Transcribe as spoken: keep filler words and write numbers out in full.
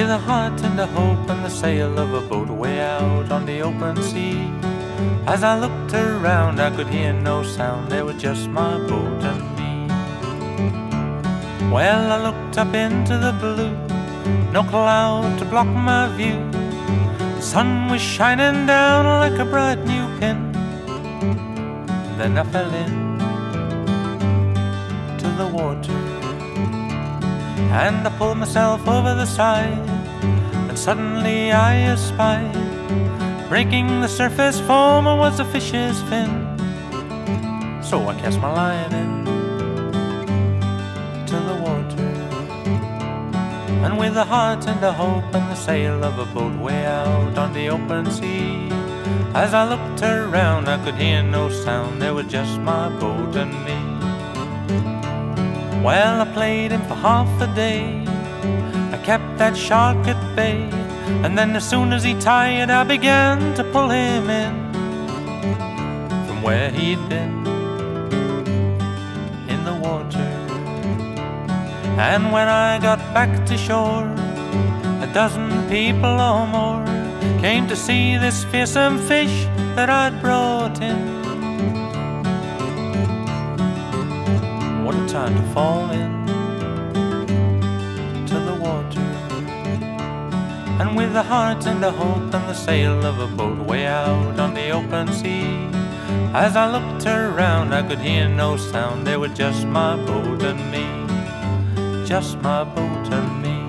with a heart and a hope and the sail of a boat way out on the open sea. As I looked around, I could hear no sound, there was just my boat and me. Well, I looked up into the blue, no cloud to block my view. The sun was shining down like a bright new pin. Then I fell in to the water, and I pulled myself over the side, and suddenly I espied, breaking the surface foam, was a fish's fin. So I cast my line in to the water, and with a heart and a hope and the sail of a boat way out on the open sea. As I looked around, I could hear no sound, there was just my boat and me. Well, I played him for half a day, I kept that shark at bay, and then as soon as he tired, I began to pull him in from where he'd been in the water. And when I got back to shore, a dozen people or more came to see this fearsome fish that I'd brought in. What a time to fall in to the water, and with a heart and a hope and the sail of a boat way out on the open sea. As I looked around, I could hear no sound, there was just my boat and me, just my boat and me.